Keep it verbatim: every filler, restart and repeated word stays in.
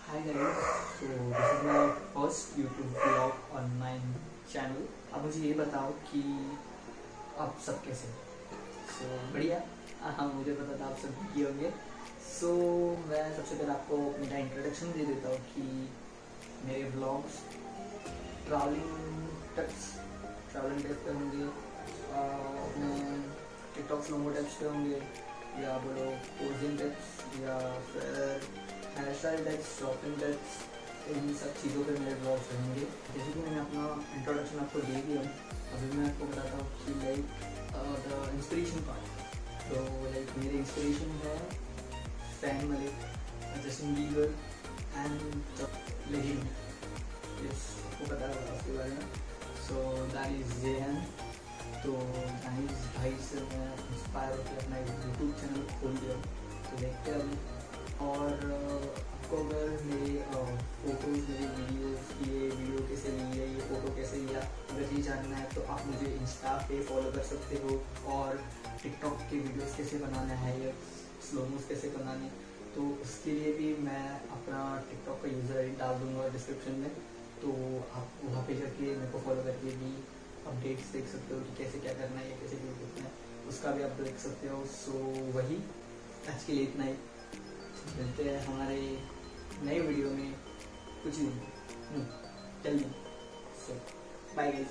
Hi guys, so this is my first YouTube vlog on my channel. अब मुझे ये बताओ कि आप सब कैसे सो so, बढ़िया। हाँ, मुझे पता था आप सब किए होंगे। सो so, मैं सबसे पहले आपको मेरा इंट्रोडक्शन दे देता हूँ कि मेरे vlogs travelling tips travelling tips पे होंगे, अपने टिकटॉक स्लोमो टिप्स पे होंगे, या बोलो पोजिंग टिप्स, या फिर hair style tips, shopping tips, इन सब चीज़ों पे मेरे ब्लॉग्स रहेंगे। जैसे कि मैंने अपना इंट्रोडक्शन आपको दे दिया, अभी मैं आपको बताता हूँ कि लाइक द इंस्पिरेशन पार्ट। तो लाइक मेरे इंस्पिरेशन है फैन Malik, Justin Bieber and legend. Yes, आपको पता होगा उसके बारे में। So that is JN. तो गाइस भाई से मैं इंस्पायर होकर अपना यूट्यूब चैनल खोल दिया, तो देखते हैं अभी। और आपको अगर मेरे फ़ोटोज़, मेरी वीडियोज़ की ये वीडियो कैसे ली है, ये फ़ोटो कैसे लिया, अगर ये जानना है तो आप मुझे इंस्टा पे फॉलो कर सकते हो। और टिकटॉक के वीडियोज़ कैसे बनाना है या स्लोमोस कैसे बनाने, तो उसके लिए भी मैं अपना टिकटॉक का यूज़र आई डी डाल दूँगा डिस्क्रिप्शन में। तो आप वहाँ पे जाके मेरे को फॉलो करके भी अपडेट्स देख सकते हो कि कैसे क्या करना है या कैसे वीडियो देखना है, उसका भी आप देख सकते हो। सो वही आज के लिए इतना ही। मिलते हैं हमारे नए वीडियो में कुछ दिन जल्दी। So bye guys.